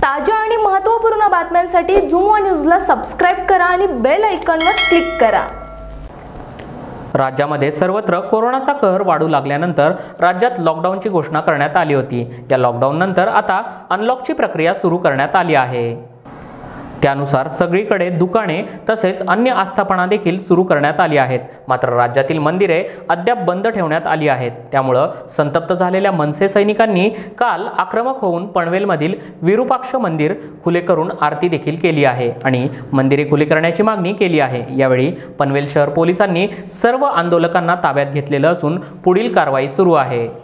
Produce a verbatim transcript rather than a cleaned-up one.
ताज्या आणि महत्त्वपूर्ण बातम्यांसाठी झूम न्यूजला सबस्क्राइब करा आणि बेल आयकॉनवर क्लिक करा। राज्यामध्ये सर्वत्र कोरोनाचा कहर वाढू लागल्यानंतर राज्यात लॉकडाऊनची घोषणा करण्यात आली होती। या लॉकडाऊन नंतर आता अनलॉकची प्रक्रिया सुरू करण्यात आली आहे। त्यानुसार सगळीकडे दुकाने तसेच अन्य आस्थापना देखील सुरू करण्यात आली आहेत। मात्र राज्यातील मंदिरे अद्याप बंद ठेवण्यात आली आहेत। त्यामुळे संतप्त झालेल्या मनसे सैनिकांनी काल आक्रमक होऊन पनवेलमधील विरूपाक्ष मंदिर खुले करून आरती देखील केली आहे आणि मंदिरे खुली करण्याची मागणी केली आहे। यावेळी पनवेल शहर पोलिसांनी सर्व आंदोलकांना ताब्यात घेतलेलं असून पुढील कारवाई सुरू आहे।